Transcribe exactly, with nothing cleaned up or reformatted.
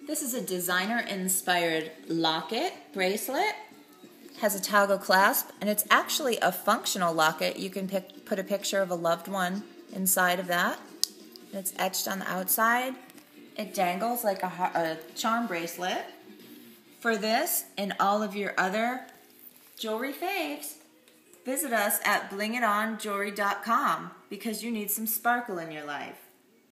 This is a designer-inspired locket bracelet. Has a toggle clasp, and it's actually a functional locket. You can pick, put a picture of a loved one inside of that. And it's etched on the outside. It dangles like a, a charm bracelet. For this and all of your other jewelry faves, visit us at bling it on jewelry dot com because you need some sparkle in your life.